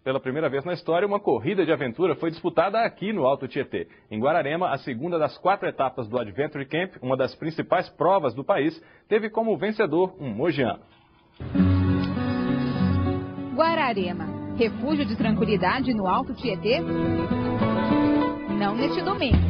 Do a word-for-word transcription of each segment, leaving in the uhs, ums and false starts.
Pela primeira vez na história, uma corrida de aventura foi disputada aqui no Alto Tietê. Em Guararema, a segunda das quatro etapas do Adventure Camp, uma das principais provas do país, teve como vencedor um mogiano. Guararema, refúgio de tranquilidade no Alto Tietê? Não neste domingo.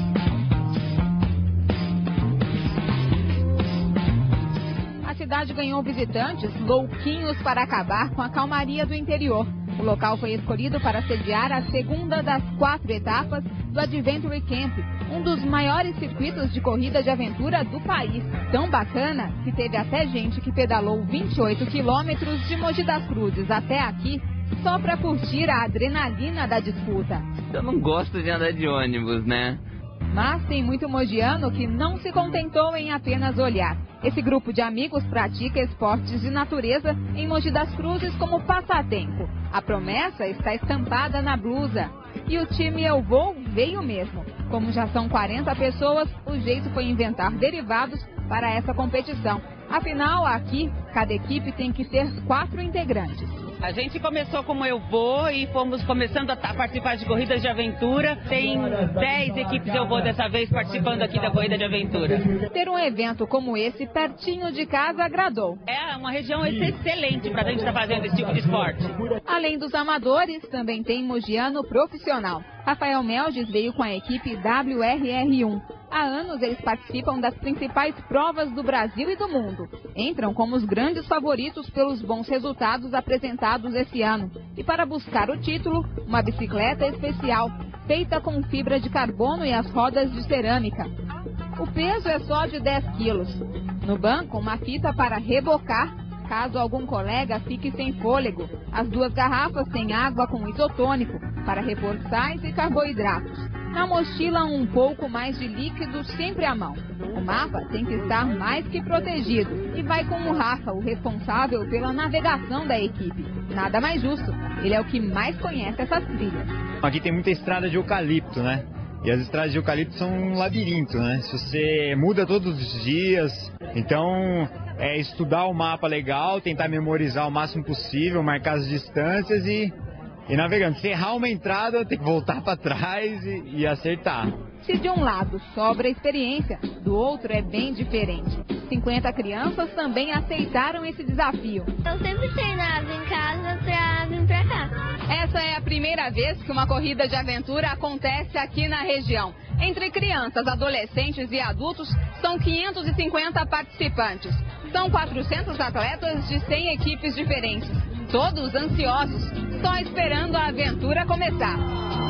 A cidade ganhou visitantes louquinhos para acabar com a calmaria do interior. O local foi escolhido para sediar a segunda das quatro etapas do Adventure Camp, um dos maiores circuitos de corrida de aventura do país. Tão bacana que teve até gente que pedalou vinte e oito quilômetros de Mogi das Cruzes até aqui só para curtir a adrenalina da disputa. Eu não gosto de andar de ônibus, né? Mas tem muito mogiano que não se contentou em apenas olhar. Esse grupo de amigos pratica esportes de natureza em Mogi das Cruzes como passatempo. A promessa está estampada na blusa. E o time Eu Vou veio mesmo. Como já são quarenta pessoas, o jeito foi inventar derivados para essa competição. Afinal, aqui, cada equipe tem que ter quatro integrantes. A gente começou como Eu Vou e fomos começando a participar de corridas de aventura. Tem dez equipes Eu Vou dessa vez participando aqui da corrida de aventura. Ter um evento como esse pertinho de casa agradou. É uma região excelente para a gente estar fazendo esse tipo de esporte. Além dos amadores, também tem mogiano profissional. Rafael Melges veio com a equipe W R R um. Há anos eles participam das principais provas do Brasil e do mundo. Entram como os grandes favoritos pelos bons resultados apresentados esse ano. E para buscar o título, uma bicicleta especial, feita com fibra de carbono e as rodas de cerâmica. O peso é só de dez quilos. No banco, uma fita para rebocar, caso algum colega fique sem fôlego. As duas garrafas têm água com isotônico, para repor sais e carboidratos. Na mochila, um pouco mais de líquido sempre à mão. O mapa tem que estar mais que protegido. E vai com o Rafa, o responsável pela navegação da equipe. Nada mais justo. Ele é o que mais conhece essas trilhas. Aqui tem muita estrada de eucalipto, né? E as estradas de eucalipto são um labirinto, né? Se você muda todos os dias, então é estudar o mapa legal, tentar memorizar o máximo possível, marcar as distâncias e, e navegando. Se errar uma entrada, tem que voltar para trás e, e acertar. Se de um lado sobra experiência, do outro é bem diferente. cinquenta crianças também aceitaram esse desafio. Eu sempre treinava em casa para vir para cá. Essa é a primeira vez que uma corrida de aventura acontece aqui na região. Entre crianças, adolescentes e adultos, são quinhentos e cinquenta participantes. São quatrocentos atletas de cem equipes diferentes. Todos ansiosos, só esperando a aventura começar.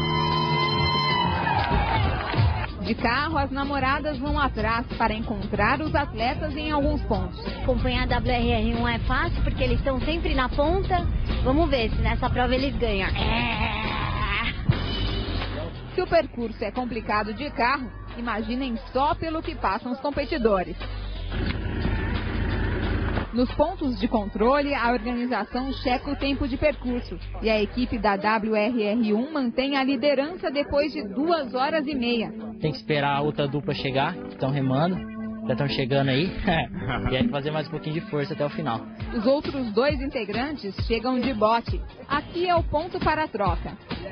De carro, as namoradas vão atrás para encontrar os atletas em alguns pontos. Acompanhar a W R R um é fácil porque eles estão sempre na ponta. Vamos ver se nessa prova eles ganham. É... Se o percurso é complicado de carro, imaginem só pelo que passam os competidores. Nos pontos de controle, a organização checa o tempo de percurso e a equipe da W R R um mantém a liderança depois de duas horas e meia. Tem que esperar a outra dupla chegar, que estão remando, já estão chegando aí, e aí fazer mais um pouquinho de força até o final. Os outros dois integrantes chegam de bote. Aqui é o ponto para a troca.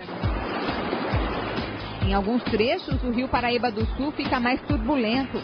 Em alguns trechos, o Rio Paraíba do Sul fica mais turbulento.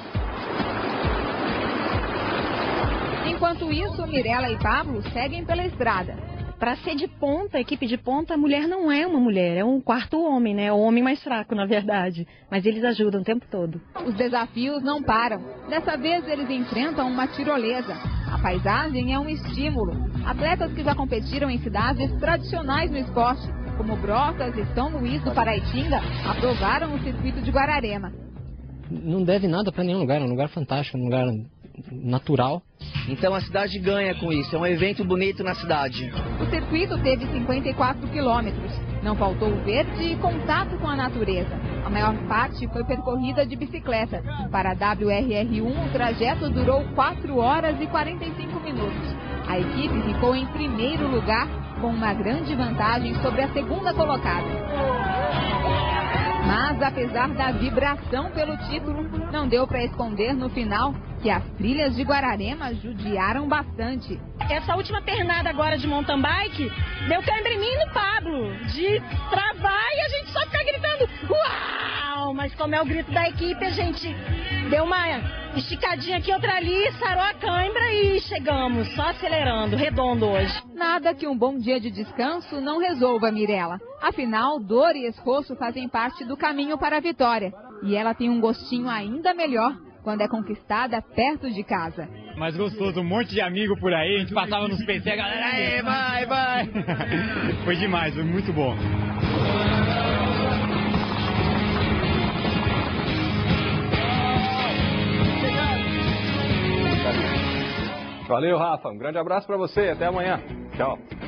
Enquanto isso, Mirella e Pablo seguem pela estrada. Para ser de ponta, equipe de ponta, a mulher não é uma mulher, é um quarto homem, né? O homem mais fraco, na verdade. Mas eles ajudam o tempo todo. Os desafios não param. Dessa vez, eles enfrentam uma tirolesa. A paisagem é um estímulo. Atletas que já competiram em cidades tradicionais no esporte, como Brotas e São Luís do Paraitinga, aprovaram o circuito de Guararema. Não deve nada para nenhum lugar, é um lugar fantástico, um lugar natural. Então a cidade ganha com isso, é um evento bonito na cidade. O circuito teve cinquenta e quatro quilômetros. Não faltou verde e contato com a natureza. A maior parte foi percorrida de bicicleta. Para a W R R um, o trajeto durou quatro horas e quarenta e cinco minutos. A equipe ficou em primeiro lugar, com uma grande vantagem sobre a segunda colocada. Mas, apesar da vibração pelo título, não deu para esconder no final que as trilhas de Guararema judiaram bastante. Essa última pernada agora de mountain bike deu câimbra em mim e no Pablo, de travar e a gente só ficar gritando uau! Mas como é o grito da equipe, a gente deu uma esticadinha aqui, outra ali, sarou a câimbra e chegamos, só acelerando, redondo hoje. Nada que um bom dia de descanso não resolva, Mirella. Afinal, dor e esforço fazem parte do caminho para a vitória. E ela tem um gostinho ainda melhor quando é conquistada perto de casa. Mais gostoso, um monte de amigo por aí, a gente passava nos P C, a galera, aí, vai, vai. Foi demais, foi muito bom. Valeu, Rafa. Um grande abraço para você. Até amanhã. Tchau.